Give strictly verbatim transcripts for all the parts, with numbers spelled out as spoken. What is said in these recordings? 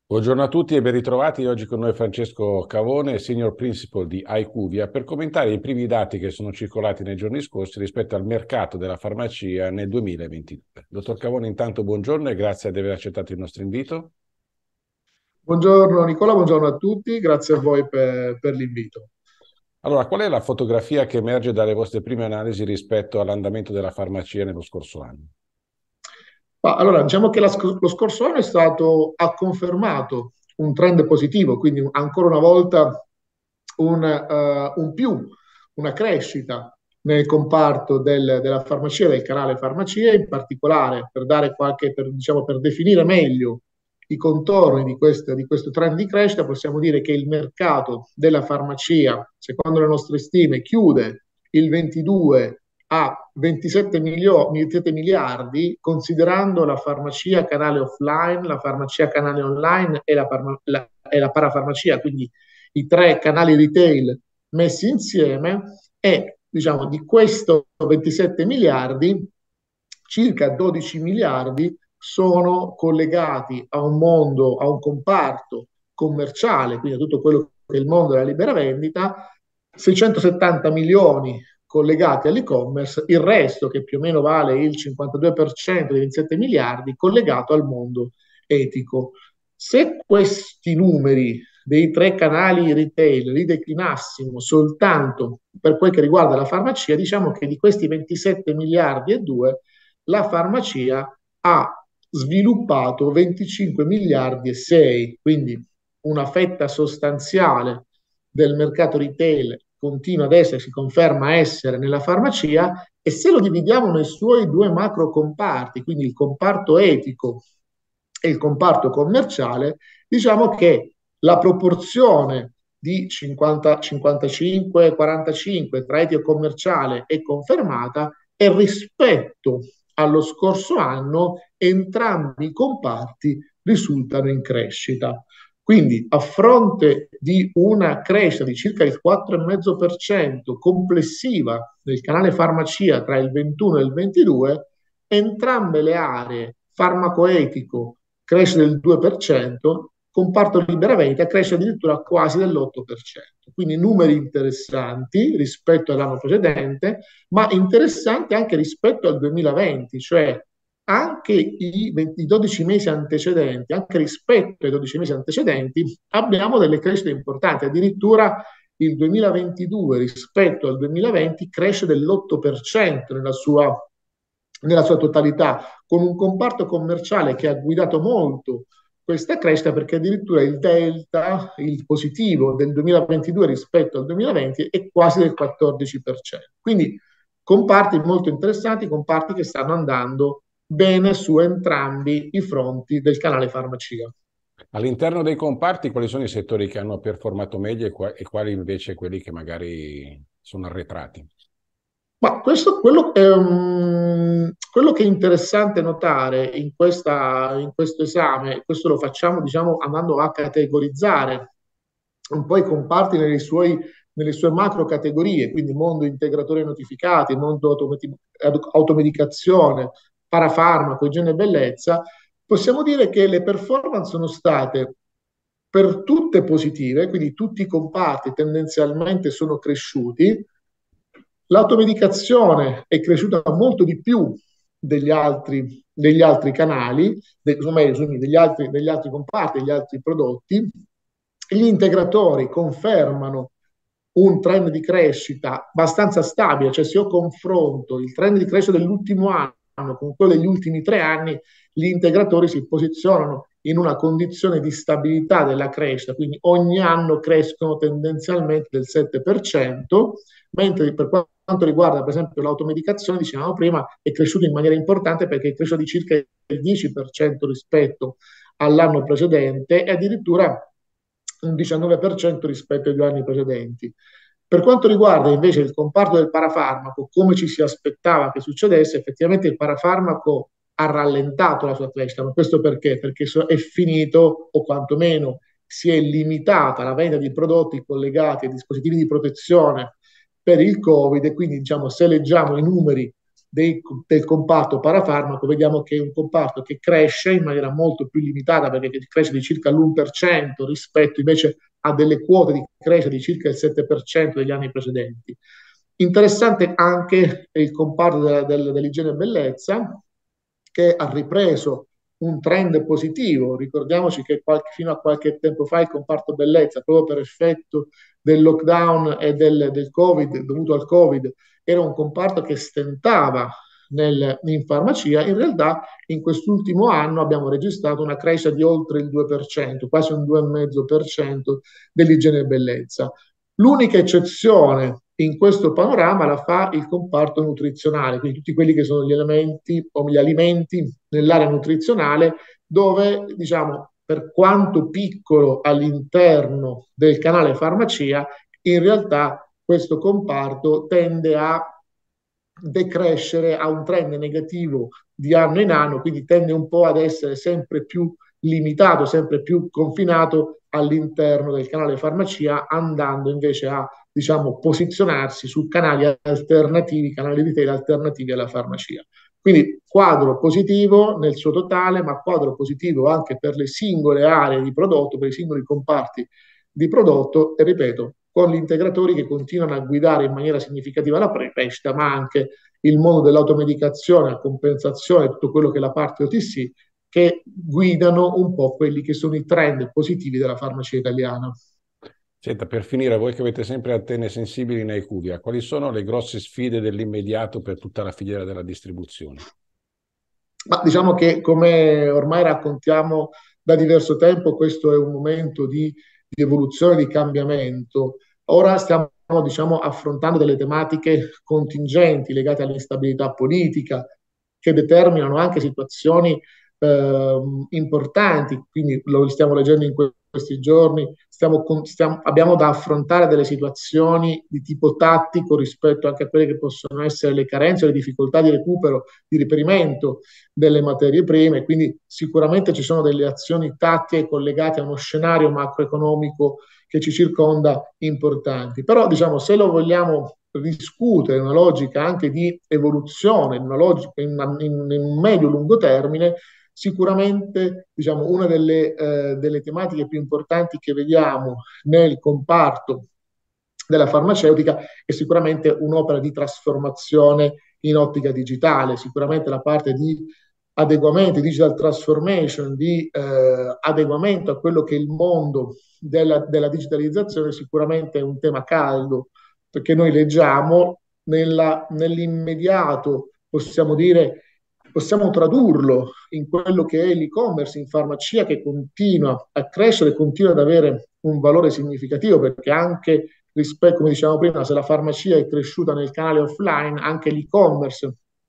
Buongiorno a tutti e ben ritrovati. Oggi con noi Francesco Cavone, Senior Principal di IQVIA, per commentare i primi dati che sono circolati nei giorni scorsi rispetto al mercato della farmacia nel duemilaventidue. Dottor Cavone, intanto buongiorno e grazie di aver accettato il nostro invito. Buongiorno Nicola, buongiorno a tutti, grazie a voi per, per l'invito. Allora, qual è la fotografia che emerge dalle vostre prime analisi rispetto all'andamento della farmacia nello scorso anno? Ma allora, diciamo che la sc- lo scorso anno è stato, ha confermato un trend positivo, quindi ancora una volta un, eh, un più, una crescita nel comparto del- della farmacia, del canale farmacia, in particolare per dare qualche, per, diciamo, per definire meglio i contorni di questo, di questo trend di crescita, possiamo dire che il mercato della farmacia, secondo le nostre stime, chiude il ventidue a ventisette, milio- ventisette miliardi, considerando la farmacia canale offline, la farmacia canale online e la, farma- la- e la parafarmacia, quindi i tre canali retail messi insieme, e diciamo di questo ventisette miliardi, circa dodici miliardi sono collegati a un mondo, a un comparto commerciale, quindi a tutto quello che è il mondo della libera vendita, seicentosettanta milioni collegati all'e-commerce, il resto, che più o meno vale il cinquantadue per cento dei ventisette miliardi, collegato al mondo etico. Se questi numeri dei tre canali retail li declinassimo soltanto per quel che riguarda la farmacia, diciamo che di questi ventisette miliardi e due, la farmacia ha sviluppato venticinque miliardi e sei, quindi una fetta sostanziale del mercato retail continua ad essere, si conferma essere nella farmacia, e se lo dividiamo nei suoi due macro comparti, quindi il comparto etico e il comparto commerciale, diciamo che la proporzione di cinquanta, cinquantacinque quarantacinque tra etico commerciale è confermata, e rispetto allo scorso anno entrambi i comparti risultano in crescita. Quindi, a fronte di una crescita di circa il quattro virgola cinque per cento complessiva del canale farmacia tra il ventuno e il ventidue, entrambe le aree, farmacoetico cresce del due per cento, comparto libera vendita cresce addirittura quasi dell'otto per cento. Quindi numeri interessanti rispetto all'anno precedente, ma interessanti anche rispetto al duemilaventi, cioè anche i, venti, i dodici mesi antecedenti, anche rispetto ai dodici mesi antecedenti, abbiamo delle crescite importanti. Addirittura il duemilaventidue rispetto al duemilaventi cresce dell'otto per cento nella sua, nella sua totalità, con un comparto commerciale che ha guidato molto questa crescita, perché addirittura il delta, il positivo del duemilaventidue rispetto al duemilaventi, è quasi del quattordici per cento. Quindi comparti molto interessanti, comparti che stanno andando bene su entrambi i fronti del canale farmacia. All'interno dei comparti, quali sono i settori che hanno performato meglio e, qua- e quali invece quelli che magari sono arretrati? Ma questo, quello, è, um, quello che è interessante notare in, questa, in questo esame, questo lo facciamo, diciamo, andando a categorizzare un po' i comparti nelle, suoi, nelle sue macro categorie, quindi mondo integratore notificati, mondo automati- automedicazione, parafarmaco, igiene e bellezza, possiamo dire che le performance sono state per tutte positive, quindi tutti i comparti tendenzialmente sono cresciuti. L'automedicazione è cresciuta molto di più degli altri, degli altri canali, de, insomma, degli, altri, degli altri comparti, degli altri prodotti. Gli integratori confermano un trend di crescita abbastanza stabile, cioè se io confronto il trend di crescita dell'ultimo anno con quello degli ultimi tre anni, gli integratori si posizionano in una condizione di stabilità della crescita, quindi ogni anno crescono tendenzialmente del sette per cento, mentre per quanto riguarda per esempio l'automedicazione, dicevamo prima, è cresciuto in maniera importante perché è cresciuto di circa il dieci per cento rispetto all'anno precedente e addirittura un diciannove per cento rispetto ai due anni precedenti. Per quanto riguarda invece il comparto del parafarmaco, come ci si aspettava che succedesse, effettivamente il parafarmaco ha rallentato la sua crescita, ma questo perché? Perché è finito, o quantomeno si è limitata la vendita di prodotti collegati a dispositivi di protezione per il Covid, e quindi diciamo se leggiamo i numeri dei, del comparto parafarmaco, vediamo che è un comparto che cresce in maniera molto più limitata, perché cresce di circa l'uno per cento rispetto invece a delle quote di crescita di circa il sette per cento degli anni precedenti. Interessante anche il comparto della, del, dell'igiene e bellezza, che ha ripreso un trend positivo. Ricordiamoci che qualche, fino a qualche tempo fa il comparto bellezza, proprio per effetto del lockdown e del, del Covid, dovuto al Covid, era un comparto che stentava nel, in farmacia. In realtà in quest'ultimo anno abbiamo registrato una crescita di oltre il due per cento, quasi un due virgola cinque per cento dell'igiene e bellezza. L'unica eccezione in questo panorama la fa il comparto nutrizionale, quindi tutti quelli che sono gli elementi o gli alimenti nell'area nutrizionale, dove, diciamo, per quanto piccolo all'interno del canale farmacia, in realtà questo comparto tende a decrescere, a un trend negativo di anno in anno, quindi tende un po' ad essere sempre più limitato, sempre più confinato all'interno del canale farmacia, andando invece a, diciamo, posizionarsi su canali alternativi, canali di retail alternativi alla farmacia. Quindi quadro positivo nel suo totale, ma quadro positivo anche per le singole aree di prodotto, per i singoli comparti di prodotto, e ripeto, con gli integratori che continuano a guidare in maniera significativa la crescita, ma anche il mondo dell'automedicazione a compensazione, tutto quello che è la parte O T C, che guidano un po' quelli che sono i trend positivi della farmacia italiana. Senta, per finire, voi che avete sempre antenne sensibili in IQVIA, quali sono le grosse sfide dell'immediato per tutta la filiera della distribuzione? Ma diciamo che, come ormai raccontiamo da diverso tempo, questo è un momento di, di evoluzione, di cambiamento. Ora stiamo, diciamo, affrontando delle tematiche contingenti legate all'instabilità politica, che determinano anche situazioni eh, importanti, quindi lo stiamo leggendo in que- questi giorni, stiamo, stiamo, abbiamo da affrontare delle situazioni di tipo tattico rispetto anche a quelle che possono essere le carenze o le difficoltà di recupero, di reperimento delle materie prime, quindi sicuramente ci sono delle azioni tattiche collegate a uno scenario macroeconomico che ci circonda importanti. Però, diciamo, se lo vogliamo discutere in una logica anche di evoluzione, in una logica in, in, in un medio-lungo termine, sicuramente, diciamo, una delle, eh, delle tematiche più importanti che vediamo nel comparto della farmaceutica è sicuramente un'opera di trasformazione in ottica digitale, sicuramente la parte di adeguamento, digital transformation, di eh, adeguamento a quello che è il mondo della, della digitalizzazione, sicuramente è un tema caldo, perché noi leggiamo nella, nell'immediato, possiamo dire, possiamo tradurlo in quello che è l'e-commerce in farmacia, che continua a crescere, continua ad avere un valore significativo, perché anche rispetto, come dicevamo prima, se la farmacia è cresciuta nel canale offline, anche l'e-commerce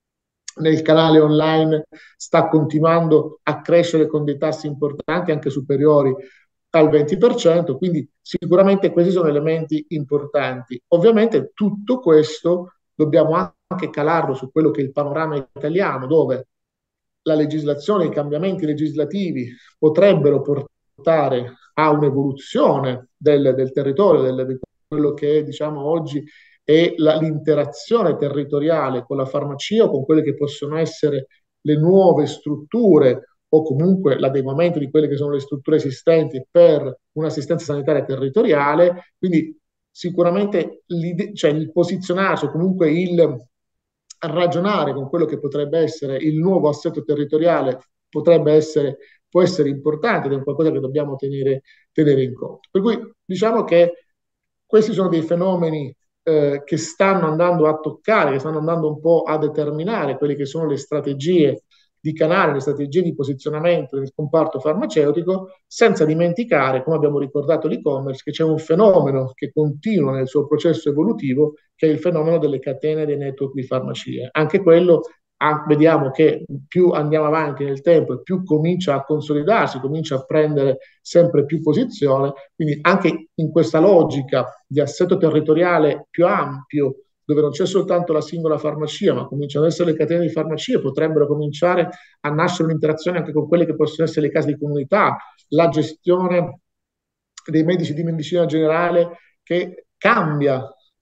nel canale online sta continuando a crescere con dei tassi importanti, anche superiori al venti per cento, quindi sicuramente questi sono elementi importanti. Ovviamente tutto questo dobbiamo anche calarlo su quello che è il panorama italiano, dove la legislazione, i cambiamenti legislativi potrebbero portare a un'evoluzione del, del territorio, del, di quello che è, diciamo, oggi è la, l'interazione territoriale con la farmacia o con quelle che possono essere le nuove strutture o comunque l'adeguamento di quelle che sono le strutture esistenti per un'assistenza sanitaria territoriale. Quindi sicuramente cioè, il posizionarsi o comunque il ragionare con quello che potrebbe essere il nuovo assetto territoriale potrebbe essere, può essere importante ed è qualcosa che dobbiamo tenere, tenere in conto. Per cui diciamo che questi sono dei fenomeni eh, che stanno andando a toccare, che stanno andando un po' a determinare quelle che sono le strategie di canale, le strategie di posizionamento del comparto farmaceutico, senza dimenticare, come abbiamo ricordato l'e-commerce, che c'è un fenomeno che continua nel suo processo evolutivo, che è il fenomeno delle catene dei network di farmacie. Anche quello ah, vediamo che più andiamo avanti nel tempo e più comincia a consolidarsi, comincia a prendere sempre più posizione, quindi anche in questa logica di assetto territoriale più ampio, dove non c'è soltanto la singola farmacia, ma cominciano ad essere le catene di farmacie, potrebbero cominciare a nascere un'interazione anche con quelle che possono essere le case di comunità, la gestione dei medici di medicina generale che cambia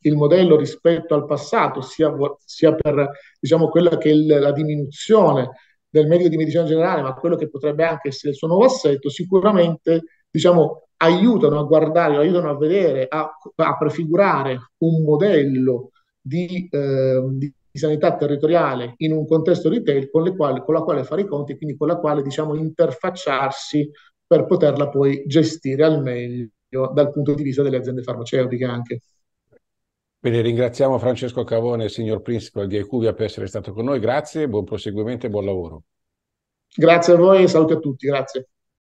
il modello rispetto al passato, sia, sia per diciamo, quella che è il, la diminuzione del medico di medicina generale, ma quello che potrebbe anche essere il suo nuovo assetto, sicuramente diciamo, aiutano a guardare, aiutano a vedere, a, a prefigurare un modello di, eh, di sanità territoriale in un contesto retail con, le quali, con la quale fare i conti e quindi con la quale diciamo, interfacciarsi per poterla poi gestire al meglio dal punto di vista delle aziende farmaceutiche anche. Bene, ringraziamo Francesco Cavone, Senior Principal di IQVIA, per essere stato con noi. Grazie, buon proseguimento e buon lavoro. Grazie a voi e saluti a tutti, grazie.